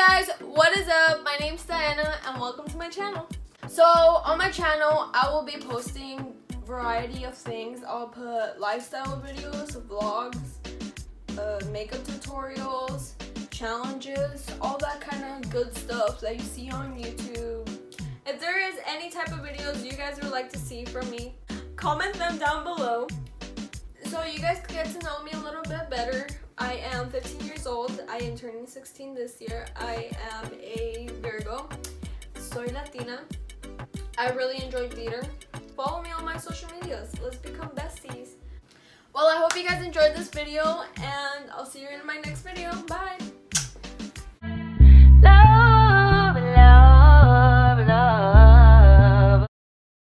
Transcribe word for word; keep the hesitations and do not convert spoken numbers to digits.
guys, what is up? My name's Diana and welcome to my channel. So on my channel I will be posting variety of things. I'll put lifestyle videos, vlogs, uh, makeup tutorials, challenges, all that kind of good stuff that you see on YouTube. If there is any type of videos you guys would like to see from me, comment them down below so you guys can get to know me a little bit better. I am fifteen years old. I am turning sixteen this year. I am a Virgo. Soy Latina. I really enjoy theater. Follow me on my social medias. Let's become besties. Well, I hope you guys enjoyed this video and I'll see you in my next video. Bye!